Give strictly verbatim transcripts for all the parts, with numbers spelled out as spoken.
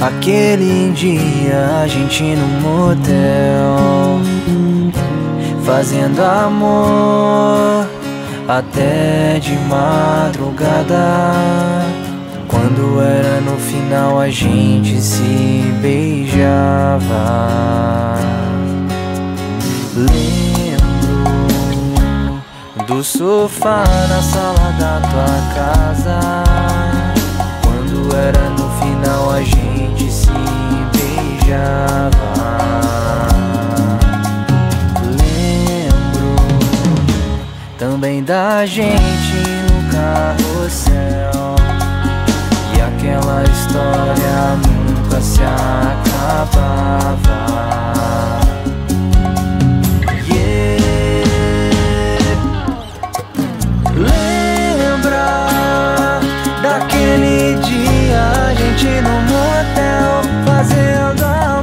Aquele dia a gente no motel, fazendo amor até de madrugada. Quando era no final a gente se beijava. Lembro do sofá na sala da tua casa. Quando era no final a gente se beijava. Lembro também da gente no carrossel, e aquela história nunca se acabava. Daquele dia a gente no motel, fazendo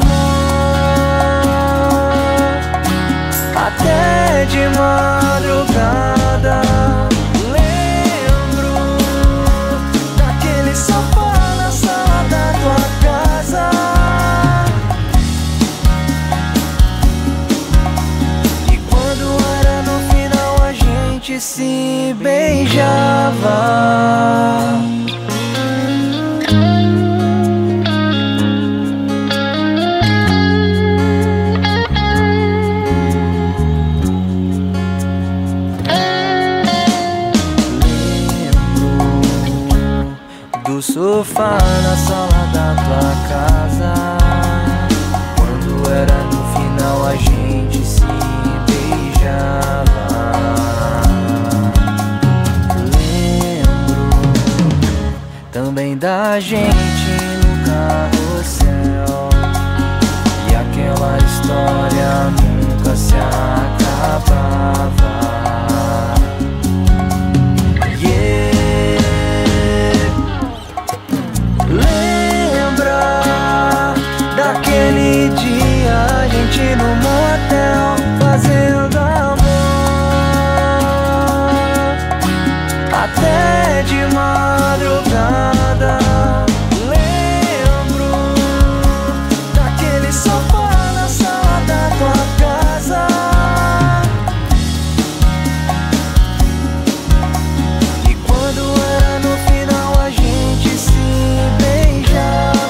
amor até de madrugada. Lembro daquele sofá na sala da tua casa. E quando era no final a gente se beijava. Sofá na sala da tua casa. Quando era no final a gente se beijava. Lembro também da gente no carrossel, e aquela história nunca se acabava. Daquele dia a gente no motel, fazendo amor até de madrugada. Lembro daquele sofá na sala da tua casa. E quando era no final a gente se beijava.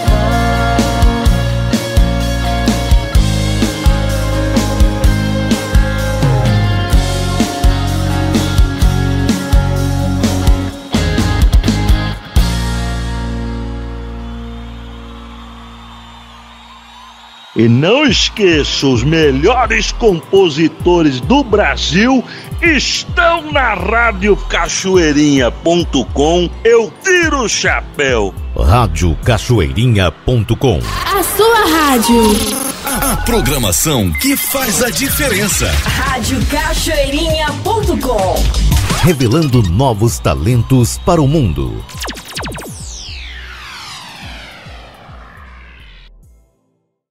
E não esqueça, os melhores compositores do Brasil estão na rádio cachoeirinha ponto com. Eu tiro o chapéu. rádio cachoeirinha ponto com. A sua rádio. A programação que faz a diferença. rádio cachoeirinha ponto com. Revelando novos talentos para o mundo.